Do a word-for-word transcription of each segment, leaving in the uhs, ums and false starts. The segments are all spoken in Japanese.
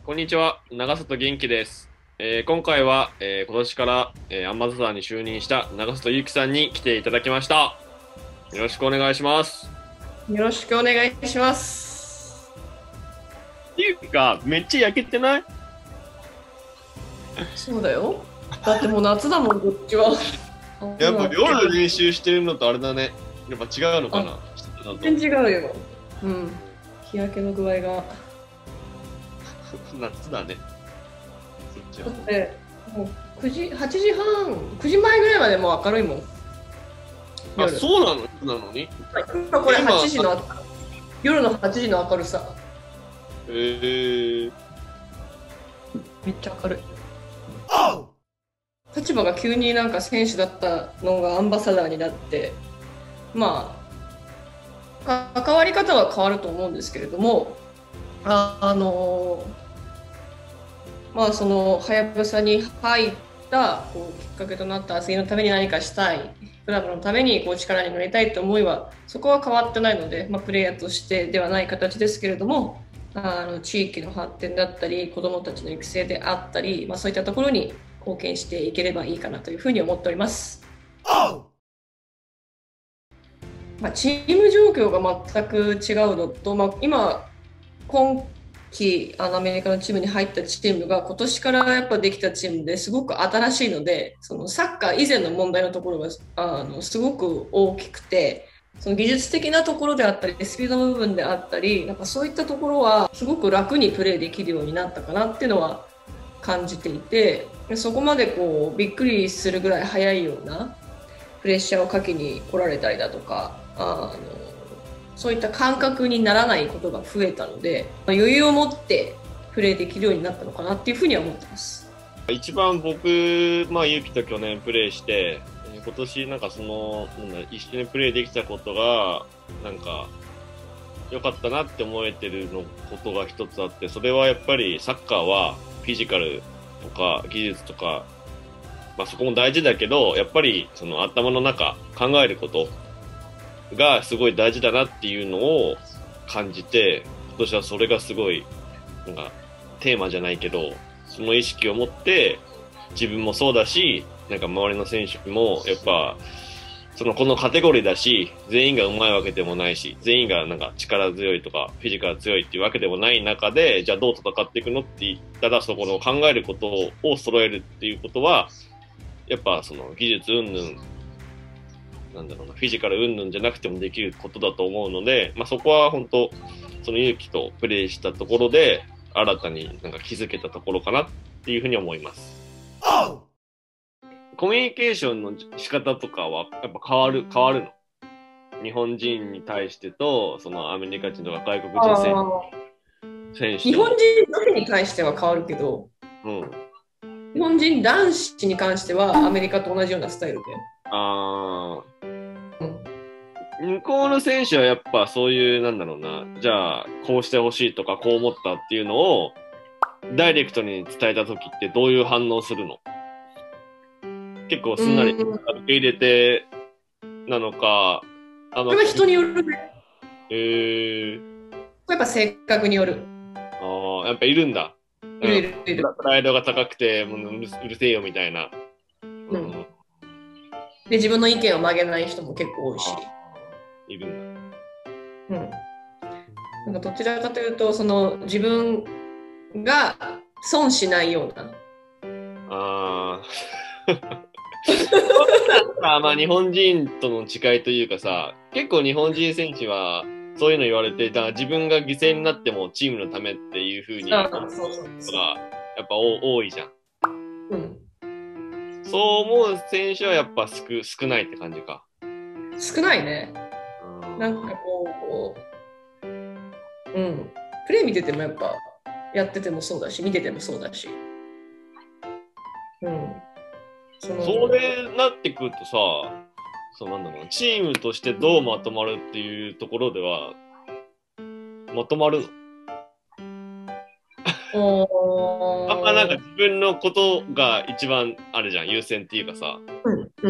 こんにちは、長里元気です。えー今回は、えー今年から、えーアンバサダーに就任した長里ゆきさんに来ていただきました。よろしくお願いします。 よろしくお願いします。 っていうか、めっちゃ焼けてない？ そうだよ。だってもう夏だもん、こっちは。 やっぱあ、 夜練習してるのとあれだね。やっぱ違うのかあ、 な、してたのと。 全然違うよ。うん。日焼けの具合が。 夏だね、そっちは。 だって、もうくじ、はちじはん、くじまえぐらいまでもう明るいもん、 あ、 夜。 そうなのなのに今これ今、 はちじの、夜のはちじの明るさ。 えー、 めっちゃ明るい。立場が急になんか選手だったのがアンバサダーになって、まあ、関わり方は変わると思うんですけれども、あ、あのまあ、そのはやぶさに入ったこうきっかけとなった次のために何かしたい、クラブのためにこう力になりたいという思いはそこは変わってないので、まあ、プレイヤーとしてではない形ですけれども、あの地域の発展だったり子どもたちの育成であったり、まあ、そういったところに貢献していければいいかなというふうに思っております。まあ、チーム状況が全く違うのと、まあ、今今期あのアメリカのチームに入ったチームが今年からやっぱできたチームですごく新しいので、そのサッカー以前の問題のところがあのすごく大きくて、その技術的なところであったりスピードの部分であったり、なんかそういったところはすごく楽にプレーできるようになったかなっていうのは感じていて、そこまでこうびっくりするぐらい速いようなプレッシャーをかけに来られたりだとか、あのそういった感覚にならないことが増えたので、余裕を持ってプレーできるようになったのかなっていうふうには思ってます。 一番僕、まあ、ゆきと去年プレイして、えー今年なんかその、なんだ、一緒にプレイできたことが、なんか、良かったなって思えてるのことが一つあって、それはやっぱりサッカーはフィジカルとか技術とか、まあそこも大事だけど、やっぱりその頭の中、考えることがすごい大事だなっていうのを感じて、今年はそれがすごい、なんかテーマじゃないけど、その意識を持って自分もそうだし、なんか周りの選手もやっぱ、そのこのカテゴリーだし、全員が上手いわけでもないし、全員がなんか力強いとか、フィジカル強いっていうわけでもない中で、じゃあどう戦っていくのって言ったら、そこの考えることを揃えるっていうことは、やっぱその技術云々、なんだろうな、フィジカル云々じゃなくてもできることだと思うので、まあそこは本当、その勇気とプレイしたところで、新たになんか気づけたところかなっていうふうに思います。コミュニケーションの仕方とかはやっぱ変わる、変わるの？日本人に対してと、そのアメリカ人とか外国人選あ、 選手との、 日本人女子に関しては変わるけど、 うん。 日本人男子に関してはアメリカと同じようなスタイルで。 あうん、 ー、向こうの選手はやっぱそういう、なんだろうな、じゃあ、こうしてほしいとか、こう思ったっていうのを、ダイレクトに伝えた時ってどういう反応するの？結構うすんなり受ん、 け入れてなのか、あの、 これはきつ、 人によるね。 えー、 やっぱ性格による。 あー、やっぱいるんだ。 いるいなんかるいる。 プライドが高くて、もううるうるせえよみたいな。ううん。 ん。 で、自分の意見を曲げない人も結構多いし。 あー、いるんだ。 うん。なんかどちらかというと、その自分が損しないような。 ああ。あまあ日本人との違いというかさ、結構日本人選手はそういうの言われて、だから自分が犠牲になってもチームのためっていうふうに思うあ、そうそうことがそう。 やっぱ多多いじゃん。 うん。 そう思う選手はやっぱ少少ないって感じか。 少ないね。 うなんかん。 こう、うん。プレイ見ててもやっぱ、やっててもそうだし、見ててもそうだし。うん。そその、 れなってくるとさ、そうなんだろうな、チームとしてどうまとまるっていうところでは、まとまるの？あんまなんかおー、 自分のことが一番あるじゃん、優先っていうかさ、 うん、うん。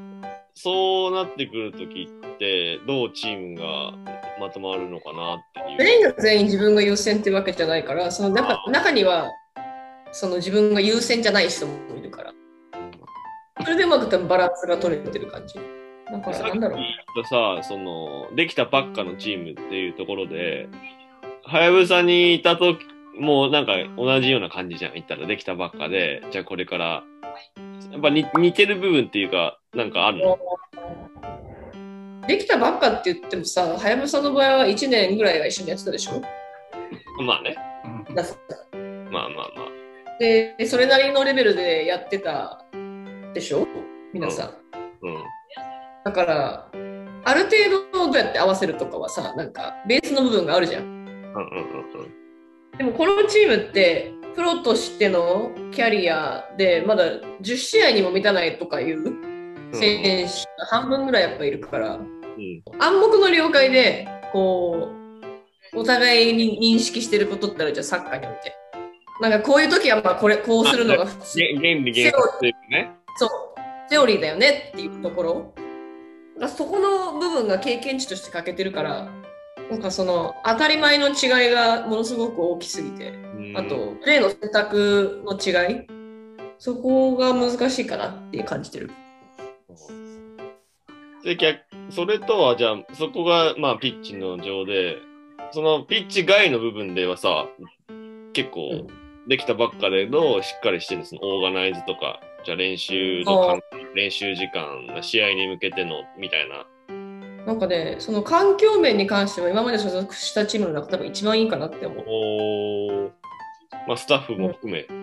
そうなってくるときって、どうチームがまとまるのかなっていう。 全員が全員自分が優先ってわけじゃないから、その中中にはその自分が優先じゃない人もいるから、それでうまく多分バランスが取れてる感じ。だからなんだろう。 さっきさ、そのできたばっかのチームっていうところで、はやぶさにいたときもうなんか同じような感じじゃん。言ったらできたばっかで、じゃあこれからやっぱに似てる部分っていうかなんかあるの？ できたばっかって言ってもさ、はやぶさの場合はいちねんぐらいは一緒にやってたでしょ。 まあね。 だまあまあまあ。 で、それなりのレベルでやってたでしょ皆さん。 うん。うん、 だからある程度どうやって合わせるとかはさ、なんかベースの部分があるじゃん。うんうんうんうん。でもこのチームってプロとしてのキャリアでまだじゅっしあいにも満たないとかいう選手が半分ぐらいやっぱいるから、うん、暗黙の了解でこうお互いに認識してることってあるじゃん、サッカーにおいて。なんかこういう時はまあこれこうするのが普通。 原理原理ね。 そう、セオリーだよねっていうところ。そこの部分が経験値として欠けてるから、なんかその当たり前の違いがものすごく大きすぎて、あとプレーの選択の違い、そこが難しいかなって感じてる。 で、それとはじゃあそこがまあピッチの上で、そのピッチ外の部分ではさ、結構できたばっかでのしっかりしてるそのオーガナイズとか、じゃあ練習の練習時間、試合に向けてのみたいな。 なんかね、その環境面に関しては今まで所属したチームの中で多分一番いいかなって思う。 おまあ、スタッフも含め、うん。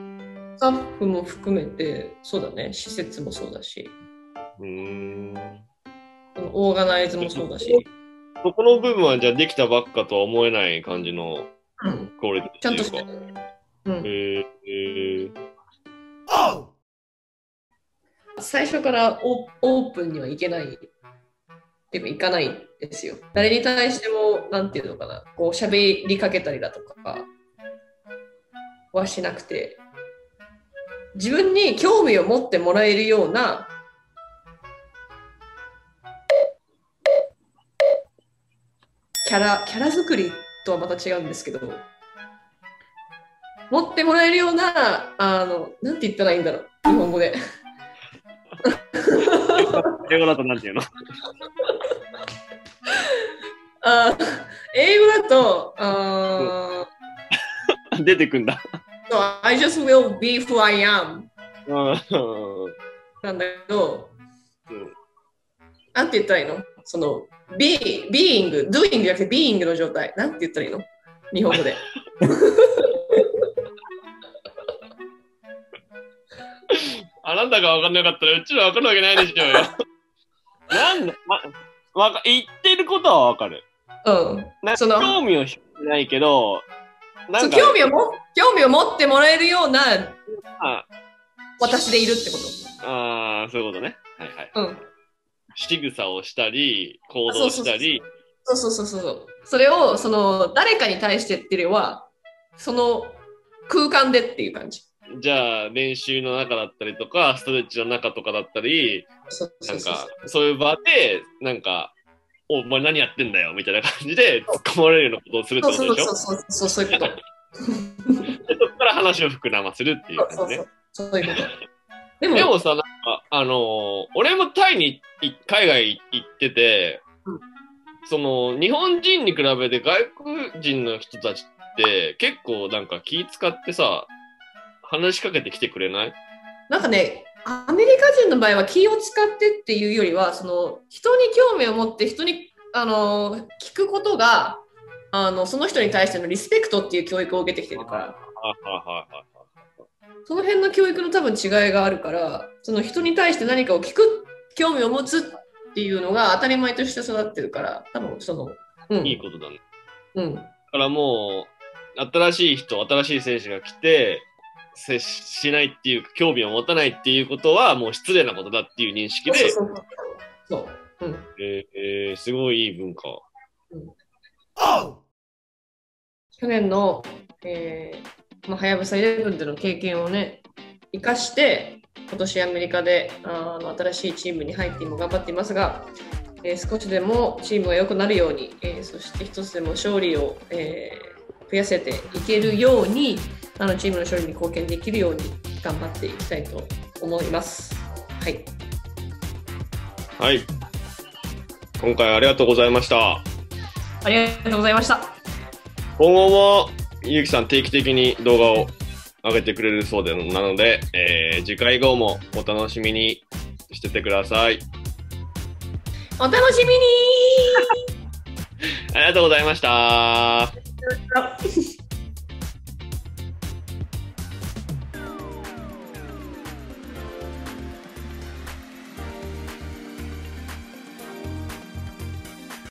スタッフも含めて、そうだね、施設もそうだし、 うーんオーガナイズもそうだし。 そこの部分はじゃあできたばっかとは思えない感じのクオリティっていうか。 ちゃんとしてる。うん、 へーへー最初からオープンにはいけないっていうかいかないんですよ。誰に対してもなんていうのかな、こう喋りかけたりだとかはしなくて、自分に興味を持ってもらえるようなキャラキャラ作りとはまた違うんですけど、持ってもらえるようなあのなんて言ったらいいんだろう、日本語で。 英語だとなんていうの？ あ英語だとあ出てくんだ。 So, I just will be who I am なんだけど、うん、なんて言ったらいいの？その be, being, doing じゃなくて being の状態。なんて言ったらいいの？日本語で。 あなたが分かんなかったらうちら分かるわけないでしょうよ。なんだ、ま、わか言ってることは分かる。 うん。 なその興味を引いてないけど、 なんか興味をも興味を持ってもらえるような私でいるってこと。 ああ、そういうことね。はいはい。 うん。 仕草をしたり、行動したり。 そうそうそうそうそう。それをその誰かに対してっていうよりは、その空間でっていう感じ。 じゃあ練習の中だったりとかストレッチの中とかだったり、なんかそういう場でなんか「お前何やってんだよ」みたいな感じで突っ込まれるようなことをするってことでしょ。 そうそうそうそうそういうこと。 でそこから話を膨らませるっていう感じね。 そうそうそういうこと。 でも、でもさ、なんかあのー、俺もタイに海外行ってて、うん、その日本人に比べて外国人の人たちって結構なんか気使ってさ話しかけてきてくれない？ なんかね、アメリカ人の場合は気を使ってっていうよりは、その人に興味を持って人にあの聞くことがあのその人に対してのリスペクトっていう教育を受けてきてるから、その辺の教育の多分違いがあるから、その人に対して何かを聞く興味を持つっていうのが当たり前として育ってるから、多分その、 うん、いいことだね。 うん。 だからもう新しい人、新しい選手が来て接しないっていうか興味を持たないっていうことはもう失礼なことだっていう認識で、そうそうそう、うん、えー、すごいいい文化、うん、 去年の、えーまあ、はやぶさイレブンでの経験をね生かして今年アメリカであの新しいチームに入って今頑張っていますが、 えー、少しでもチームが良くなるように、えー、そして一つでも勝利を、えー、増やせていけるように、あのチームの勝利に貢献できるように頑張っていきたいと思います。はい。 はい。今回ありがとうございました。 ありがとうございました。 今後もゆうきさん定期的に動画を上げてくれるそうでなので、えー、次回号もお楽しみにしててください。 お楽しみにありがとうございました。